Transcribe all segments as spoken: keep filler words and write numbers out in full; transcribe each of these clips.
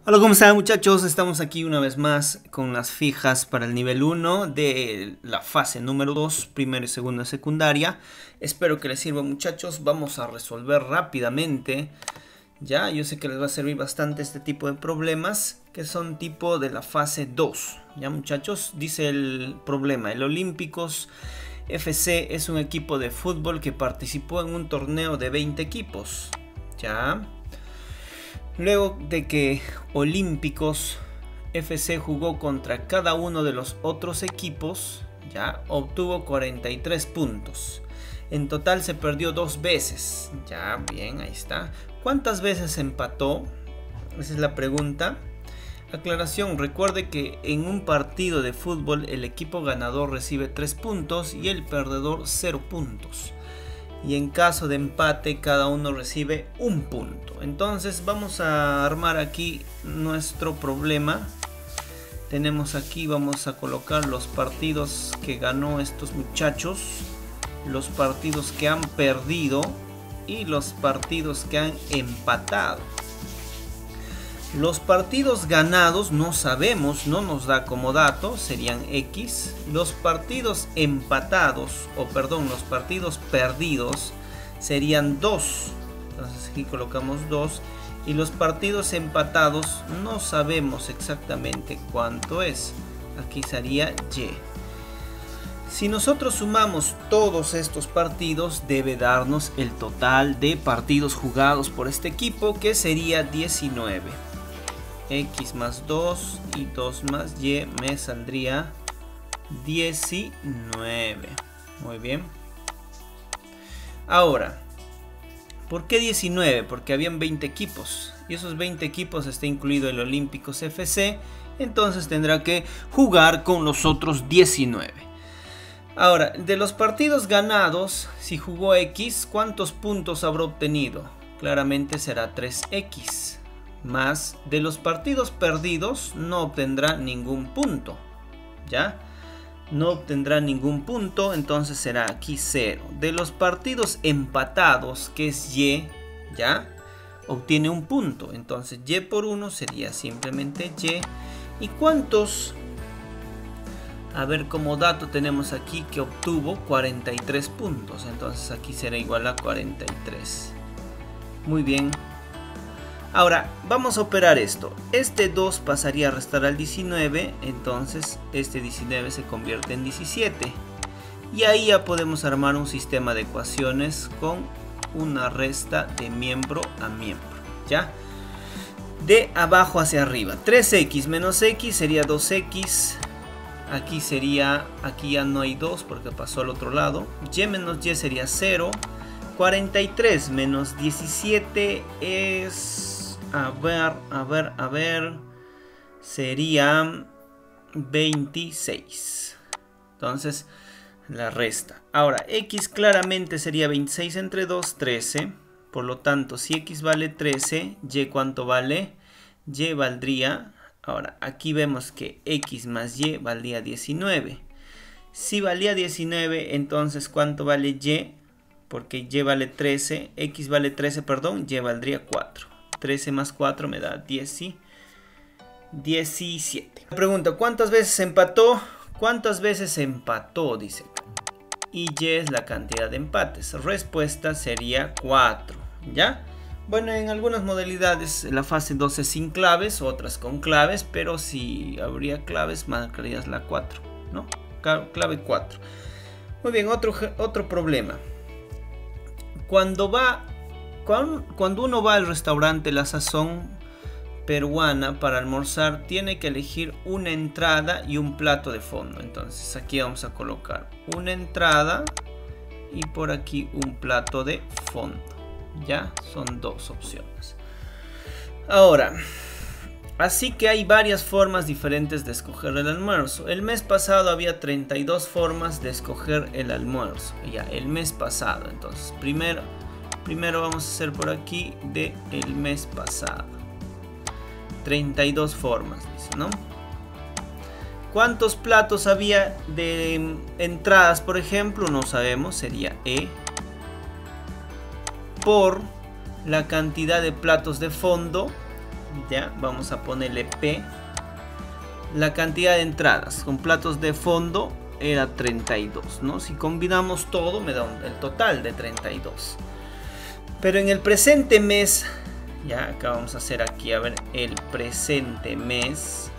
Hola, ¿cómo están, muchachos? Estamos aquí una vez más con las fijas para el nivel uno de la fase número dos, primero y segundo de secundaria. Espero que les sirva, muchachos. Vamos a resolver rápidamente. Ya, yo sé que les va a servir bastante este tipo de problemas que son tipo de la fase dos. Ya, muchachos, dice el problema: el Olímpicos F C es un equipo de fútbol que participó en un torneo de veinte equipos. Ya. Luego de que Olímpicos F C jugó contra cada uno de los otros equipos, ya obtuvo cuarenta y tres puntos. En total se perdió dos veces. Ya, bien, ahí está. ¿Cuántas veces empató? Esa es la pregunta. Aclaración: recuerde que en un partido de fútbol el equipo ganador recibe tres puntos y el perdedor cero puntos. Y en caso de empate cada uno recibe un punto. Entonces vamos a armar aquí nuestro problema. Tenemos aquí, vamos a colocar los partidos que ganó estos muchachos, los partidos que han perdido y los partidos que han empatado. Los partidos ganados no sabemos, no nos da como dato, serían X. Los partidos empatados, o perdón, los partidos perdidos serían dos. Entonces aquí colocamos dos. Y los partidos empatados no sabemos exactamente cuánto es. Aquí sería Y. Si nosotros sumamos todos estos partidos, debe darnos el total de partidos jugados por este equipo, que sería diecinueve. X más dos y dos más Y me saldría diecinueve. Muy bien. Ahora, ¿por qué diecinueve? Porque habían veinte equipos y esos veinte equipos está incluido el Olímpicos F C. Entonces tendrá que jugar con los otros diecinueve. Ahora, de los partidos ganados, si jugó X, ¿cuántos puntos habrá obtenido? Claramente será tres X. Más de los partidos perdidos no obtendrá ningún punto. ¿Ya? No obtendrá ningún punto, entonces será aquí cero. De los partidos empatados, que es Y, ¿ya? Obtiene un punto, entonces Y por uno sería simplemente Y. ¿Y cuántos? A ver, como dato tenemos aquí que obtuvo cuarenta y tres puntos, entonces aquí será igual a cuarenta y tres. Muy bien. Ahora, vamos a operar esto. Este dos pasaría a restar al diecinueve, entonces este diecinueve se convierte en diecisiete. Y ahí ya podemos armar un sistema de ecuaciones con una resta de miembro a miembro, ¿ya? De abajo hacia arriba. tres X menos X sería dos X. Aquí sería, aquí ya no hay dos porque pasó al otro lado. Y menos Y sería cero. cuarenta y tres menos diecisiete es... A ver, a ver, a ver. Sería veintiséis. Entonces, la resta. Ahora, X claramente sería veintiséis entre dos, trece. Por lo tanto, si X vale trece, Y ¿cuánto vale? Y valdría... Ahora, aquí vemos que X más Y valdría diecinueve. Si valía diecinueve, entonces ¿cuánto vale Y? Porque Y vale trece. X vale trece, perdón. Y valdría cuatro. trece más cuatro me da diez, diecisiete. Pregunta: ¿cuántas veces empató? ¿Cuántas veces empató? Dice. Y Y es la cantidad de empates. Respuesta sería cuatro. ¿Ya? Bueno, en algunas modalidades la fase dos es sin claves, otras con claves, pero si habría claves marcarías la cuatro, ¿no? Clave cuatro. Muy bien, otro, otro problema. Cuando va... Cuando uno va al restaurante La Sazón Peruana para almorzar, tiene que elegir una entrada y un plato de fondo. Entonces aquí vamos a colocar una entrada y por aquí un plato de fondo. Ya son dos opciones. Ahora, así que hay varias formas diferentes de escoger el almuerzo. El mes pasado había treinta y dos formas de escoger el almuerzo. Ya, el mes pasado. Entonces, primero... Primero vamos a hacer por aquí de el mes pasado. treinta y dos formas, dice, ¿no? ¿Cuántos platos había de entradas, por ejemplo? No sabemos, sería E. Por la cantidad de platos de fondo ya, vamos a ponerle P. La cantidad de entradas con platos de fondo era treinta y dos, ¿no? Si combinamos todo me da un, el total de treinta y dos. Pero en el presente mes, ya acá vamos a hacer aquí, a ver, el presente mes.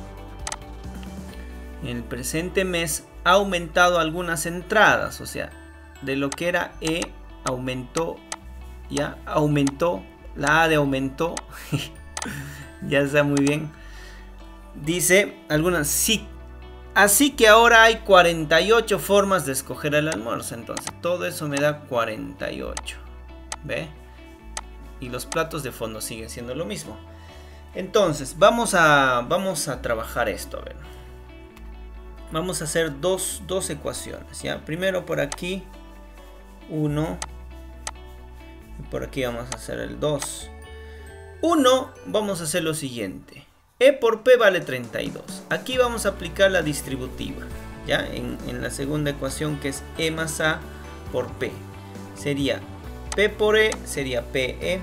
En el presente mes ha aumentado algunas entradas, o sea, de lo que era E aumentó, ya aumentó, la A de aumentó, ya está muy bien. Dice algunas, sí, así que ahora hay cuarenta y ocho formas de escoger el almuerzo. Entonces todo eso me da cuarenta y ocho. ¿Ve? Y los platos de fondo siguen siendo lo mismo. Entonces vamos a, vamos a trabajar esto. A ver. Vamos a hacer dos, dos ecuaciones. ¿Ya? Primero por aquí uno. Y por aquí vamos a hacer el dos. uno, vamos a hacer lo siguiente. E por P vale treinta y dos. Aquí vamos a aplicar la distributiva, ¿ya? En, en la segunda ecuación, que es E más A por P. Sería P por E, sería PE.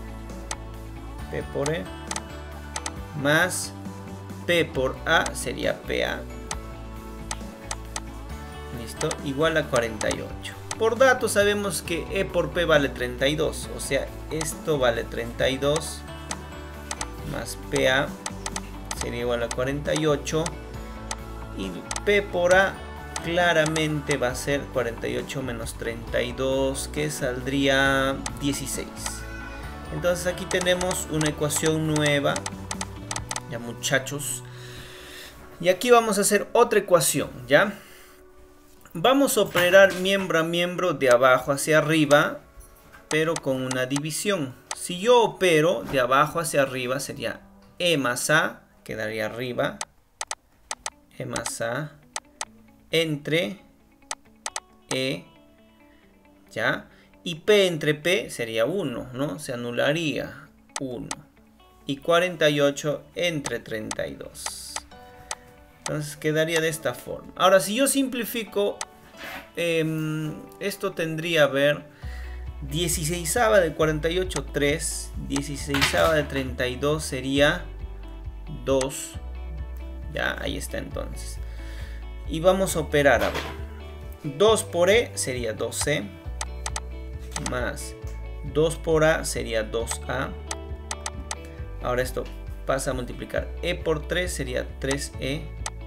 P por E. Más P por A sería PA. Listo. Igual a cuarenta y ocho. Por dato sabemos que E por P vale treinta y dos. O sea, esto vale treinta y dos. Más PA. Sería igual a cuarenta y ocho. Y P por A claramente va a ser cuarenta y ocho menos treinta y dos, que saldría dieciséis. Entonces aquí tenemos una ecuación nueva, ya muchachos. Y aquí vamos a hacer otra ecuación, ¿ya? Vamos a operar miembro a miembro de abajo hacia arriba, pero con una división. Si yo opero de abajo hacia arriba sería E más A, quedaría arriba, E más A, entre E, ¿ya? Y P entre P sería uno, ¿no? Se anularía uno. Y cuarenta y ocho entre treinta y dos. Entonces quedaría de esta forma. Ahora, si yo simplifico, eh, esto tendría a ver dieciséis de cuarenta y ocho, tres. dieciséis de treinta y dos sería dos. Ya, ahí está entonces. Y vamos a operar, a ver. dos por E sería dos E. Más dos por A sería dos A. Ahora esto pasa a multiplicar. E por tres sería tres E.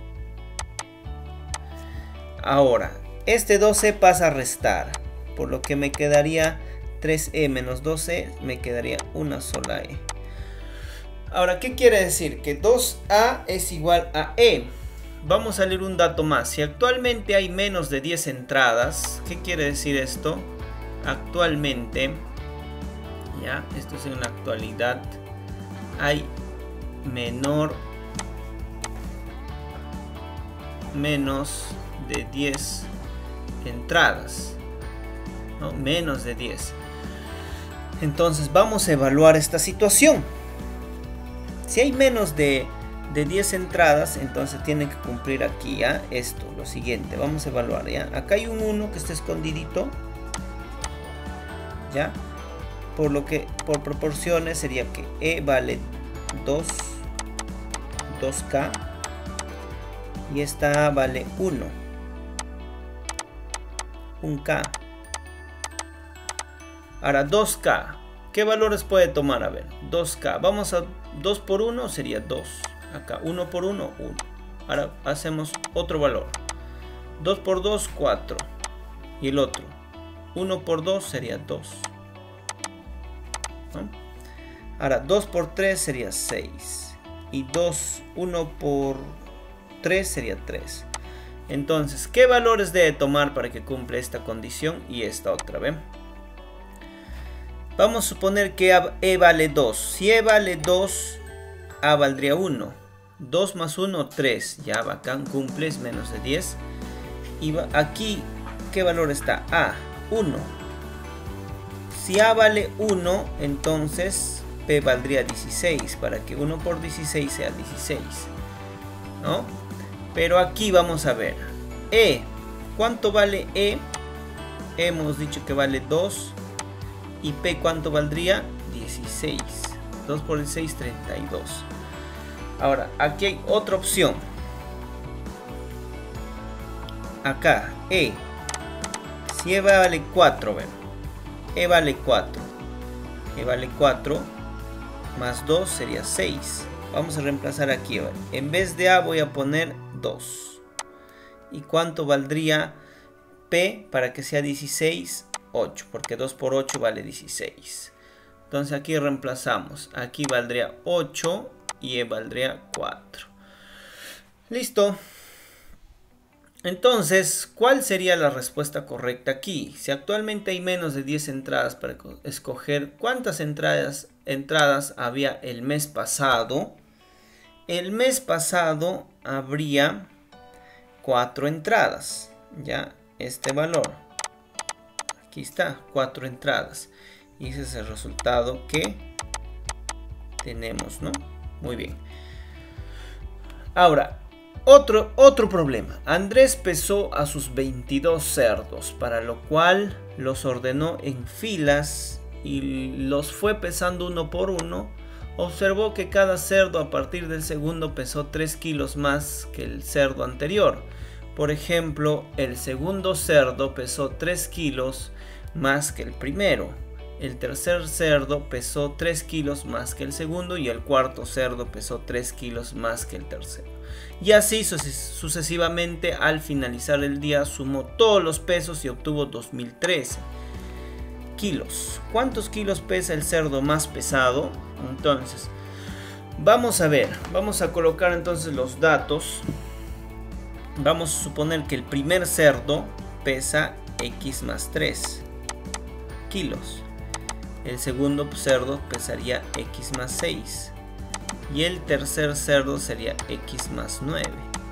Ahora, este dos E pasa a restar. Por lo que me quedaría tres E menos dos E. Me quedaría una sola E. Ahora, ¿qué quiere decir? Que dos A es igual a E. Vamos a leer un dato más. Si actualmente hay menos de diez entradas, ¿qué quiere decir esto? Actualmente, ya, esto es en la actualidad, hay menor, menos de diez entradas, ¿no? Menos de diez. Entonces vamos a evaluar esta situación. Si hay menos de, de diez entradas, entonces tiene que cumplir aquí, ¿ya? Esto, lo siguiente, vamos a evaluar, ¿ya? Acá hay un uno que está escondidito, ¿ya? Por lo que por proporciones sería que E vale dos, dos K, y esta A vale uno, un K. Ahora dos K, ¿qué valores puede tomar? A ver, dos K, vamos a dos por uno sería dos, acá uno por uno, uno. Ahora hacemos otro valor, dos por dos, cuatro, y el otro uno por dos sería dos, ¿no? Ahora dos por tres sería seis, y dos, uno por tres sería tres. Entonces, ¿qué valores debe tomar para que cumpla esta condición y esta otra vez? Vamos a suponer que E vale dos. Si E vale dos, A valdría uno. dos más uno, tres. Ya, bacán, cumples menos de diez. Y aquí, ¿qué valor está? A, uno. Si A vale uno, entonces P valdría dieciséis. Para que uno por dieciséis sea dieciséis, ¿no? Pero aquí vamos a ver. E, ¿cuánto vale E? Hemos dicho que vale dos. ¿Y P cuánto valdría? dieciséis. dos por dieciséis, treinta y dos. Ahora, aquí hay otra opción. Acá, E. Si E vale cuatro, ¿ven? E vale cuatro. E vale cuatro. Más dos sería seis. Vamos a reemplazar aquí. ¿Ven? En vez de A voy a poner dos. ¿Y cuánto valdría P para que sea dieciséis? ocho. Porque dos por ocho vale dieciséis. Entonces aquí reemplazamos. Aquí valdría ocho y E valdría cuatro. Listo. Entonces, ¿cuál sería la respuesta correcta aquí? Si actualmente hay menos de diez entradas para escoger cuántas entradas, entradas había el mes pasado, el mes pasado habría cuatro entradas. Ya, este valor. Aquí está, cuatro entradas. Y ese es el resultado que tenemos, ¿no? Muy bien. Ahora, Otro, otro problema. Andrés pesó a sus veintidós cerdos, para lo cual los ordenó en filas y los fue pesando uno por uno. Observó que cada cerdo a partir del segundo pesó tres kilos más que el cerdo anterior. Por ejemplo, el segundo cerdo pesó tres kilos más que el primero. El tercer cerdo pesó tres kilos más que el segundo y el cuarto cerdo pesó tres kilos más que el tercero. Y así sucesivamente. Al finalizar el día sumó todos los pesos y obtuvo dos mil trece kilos. ¿Cuántos kilos pesa el cerdo más pesado? Entonces, vamos a ver, vamos a colocar entonces los datos. Vamos a suponer que el primer cerdo pesa X más tres kilos. El segundo cerdo pesaría X más seis. Y el tercer cerdo sería X más nueve.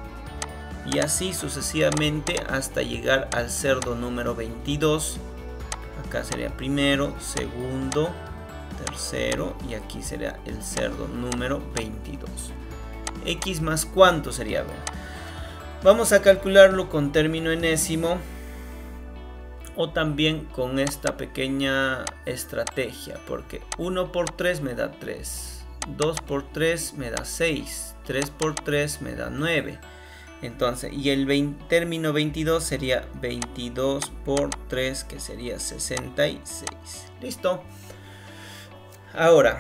Y así sucesivamente hasta llegar al cerdo número veintidós. Acá sería primero, segundo, tercero. Y aquí sería el cerdo número veintidós. X más cuánto sería. A ver. Vamos a calcularlo con término enésimo. O también con esta pequeña estrategia. Porque uno por tres me da tres. dos por tres me da seis, tres por tres me da nueve. Entonces, y el veinte, término veintidós sería veintidós por tres, que sería sesenta y seis. Listo. Ahora,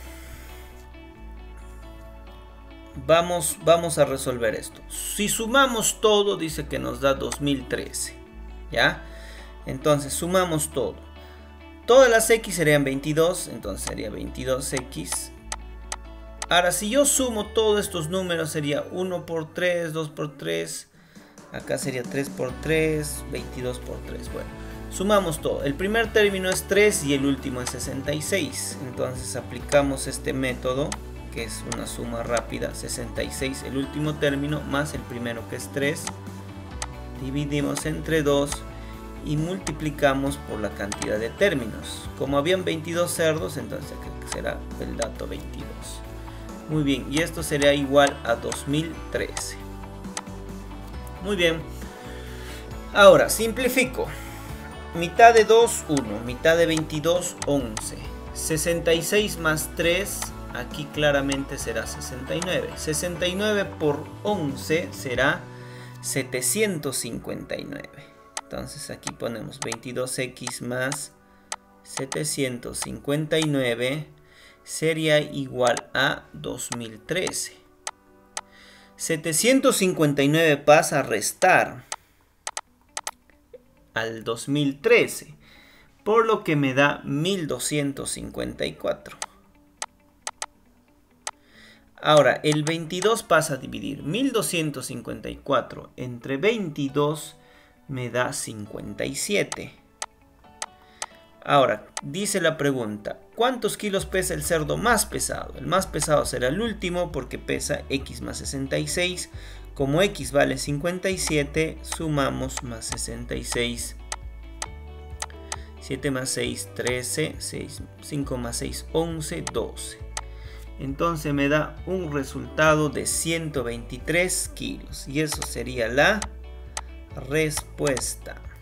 vamos, vamos a resolver esto. Si sumamos todo, dice que nos da dos mil trece. ¿Ya? Entonces, sumamos todo. Todas las X serían veintidós, entonces sería veintidós X. Ahora, si yo sumo todos estos números, sería uno por tres, dos por tres. Acá sería tres por tres, veintidós por tres. Bueno, sumamos todo. El primer término es tres y el último es sesenta y seis. Entonces aplicamos este método, que es una suma rápida. sesenta y seis el último término más el primero, que es tres. Dividimos entre dos y multiplicamos por la cantidad de términos. Como habían veintidós cerdos, entonces será el dato veintidós. Muy bien, y esto sería igual a dos mil trece. Muy bien. Ahora, simplifico. Mitad de dos, uno. Mitad de veintidós, once. sesenta y seis más tres, aquí claramente será sesenta y nueve. sesenta y nueve por once será setecientos cincuenta y nueve. Entonces aquí ponemos veintidós X más setecientos cincuenta y nueve. Sería igual a dos mil trece. setecientos cincuenta y nueve pasa a restar al dos mil trece, por lo que me da mil doscientos cincuenta y cuatro. Ahora, el veintidós pasa a dividir. mil doscientos cincuenta y cuatro entre veintidós me da cincuenta y siete. Ahora, dice la pregunta, ¿cuántos kilos pesa el cerdo más pesado? El más pesado será el último porque pesa X más sesenta y seis. Como X vale cincuenta y siete, sumamos más sesenta y seis. siete más seis, trece. seis, cinco más seis, once, doce. Entonces me da un resultado de ciento veintitrés kilos. Y eso sería la respuesta.